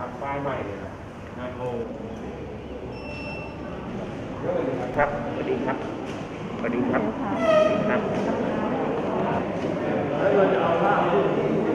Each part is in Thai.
ำป้ายใหม่เลยนะงโมครับสวัสดีครับสวัสดีครับครับแล้วเราจะเอาภาพที่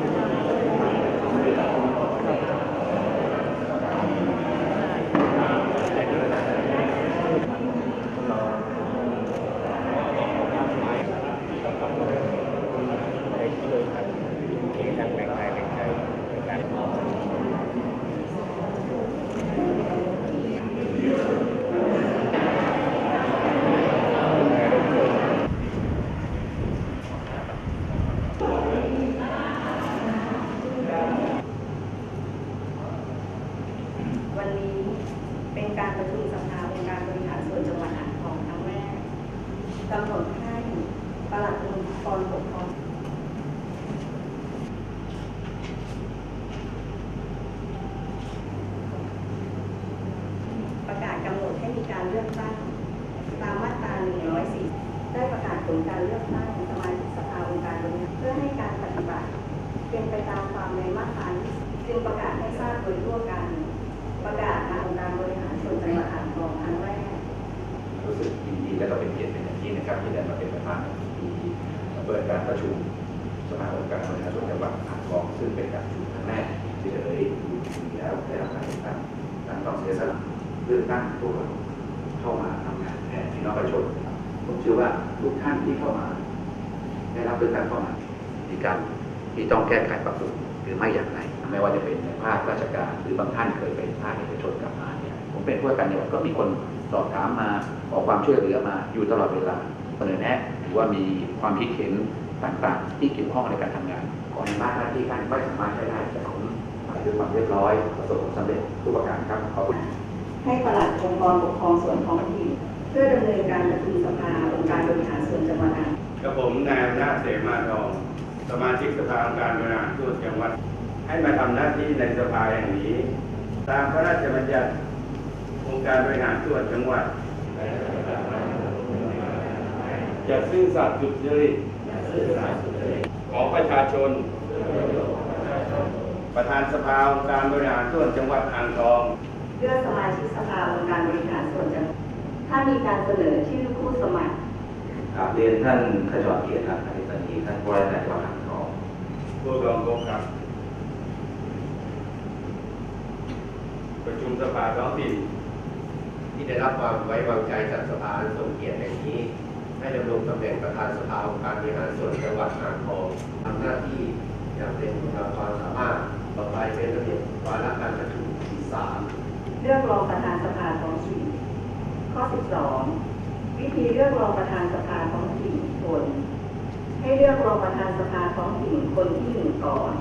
วันนี้เป็นการประชุมสภาองค์การบริหารส่วนจังหวัดอ่างทองครั้งแรกกำหนดให้ปลัดองค์กรปกครองประกาศกำหนดให้มีการเลือกตั้งตามมาตรา 104 ได้ประกาศผลการเลือกตั้งสมาชิกสภาองค์การบริหารเพื่อให้การปฏิบัติเป็นไปตามความในมาตราจึงประกาศให้ทราบโดยทั่วกันประกาศทางองค์การบริหารส่วนจังหวัดอ่างทองครั้งแรกรู้สึกยินดีและก็เป็นเกียรติเป็นอย่างยิ่งนะครับที่ได้มาเป็นประธานในพิธีเปิดการประชุมสมาคมการบริหารส่วนจังหวัดอ่างทองซึ่งเป็นการประชุมครั้งแรกที่ได้อยู่แล้วได้รับการเลือกตั้งการต้องเสียสละเลือกตั้งตัวเราเข้ามาทำงานแทนพี่น้องประชาชนผมเชื่อว่าทุกท่านที่เข้ามาได้รับเลือกตั้งเข้ามามีการที่ต้องแก้ไขปรับปรุงหรือไม่อย่างไรไม่ว่าจะเป็นในภาคราชการหรือบางท่านเคยเป็นภาคเอกชนกลับมาเนี่ยผมเป็นผู้ว่าการจังหวัดก็มีคนสอบถามมาขอความช่วยเหลือมาอยู่ตลอดเวลาเสนอแนะหรือว่ามีความคิดเห็นต่างๆที่เกี่ยวข้องในการทำงานขอให้มากหน้าที่ท่านไม่สามารถใช้ได้แต่ผมด้วยความเรียบร้อยประสบผลสำเร็จทุกประการครับขอบคุณให้ปลัดองค์กรปกครองส่วนท้องถิ่นเพื่อดำเนินการประชุมสภาองค์การบริหารส่วนจังหวัดกับผมนายอำนาจเสมาทองสมาชิกสภาองค์การบริหารส่วนจังหวัดให้มาทำหน้าที่ในสภาแห่งนี้ตามพระราชบัญญัติองค์การบริหารส่วนจังหวัดจะซื่อสัตย์สุจริตของประชาชนประธานสภาองค์การบริหารส่วนจังหวัดอ่างทองเลือกสมาชิกสภาองค์การบริหารส่วนจังหวัดถ้ามีการเสนอชื่อผู้สมัครเรียนท่านขจรเกียรติครับอธิบดีท่านผู้ว่าราชการจังหวัดอ่างทองผู้รองกองครับประชุมสภาท้องถิ่นที่ได้รับความไว้วางใจจากสภาทรงเกียรติแห่งนี้ให้ดำรงตำแหน่งประธานสภาองค์การบริหารส่วนจังหวัดอ่างทองทำหน้าที่อย่างเต็มความสามารถต่อไปเป็นระเบียบวาระการประชุมที่3 เลือกรองประธานสภาท้องถิ่นข้อ 12 วิธีเลือกรองประธานสภาท้องถิ่นคนให้เลือกรองประธานสภาท้องถิ่นคนที่1ก่อน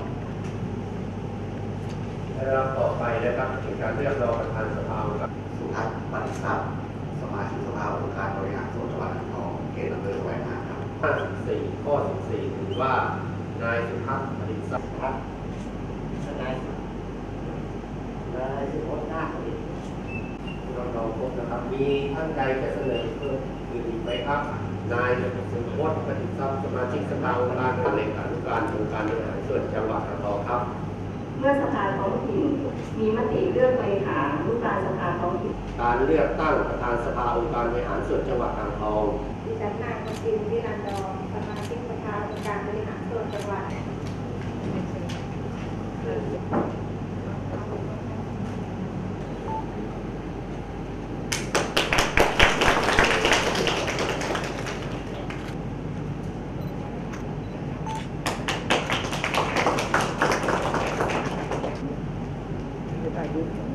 และลำต่อไปนะครับถึงการเลือกรองประธานสภาสุทัศน์ปฏิสัพย์สมาชิกสภาองค์การบริหารส่วนจังหวัดอ่างทองเขตอำเภอแสวงหาครับ 54ข้อ 14ถือว่านายสุทัศน์ปฏิสัพย์ครับนายสุพจน์นาคประดิษฐ์เราพบนะครับมีท่านใดจะเสนอเพิ่มอื่นอีกไหมครับนายสุพจน์ปฏิสัพย์สมาชิกสภาองค์การเลขานุการองค์การบริหารส่วนจังหวัดอ่างทองครับเมื่อสภาท้องถิ่นมีมติเลือกเลขานุการสภาท้องถิ่นการเลือกตั้งประธานสภาองค์การบริหารส่วนจังหวัดอ่างทองดิฉันนายกสินวิรันดรสมาชิกสภาองค์การบริหารส่วนจังหวัด Thank you.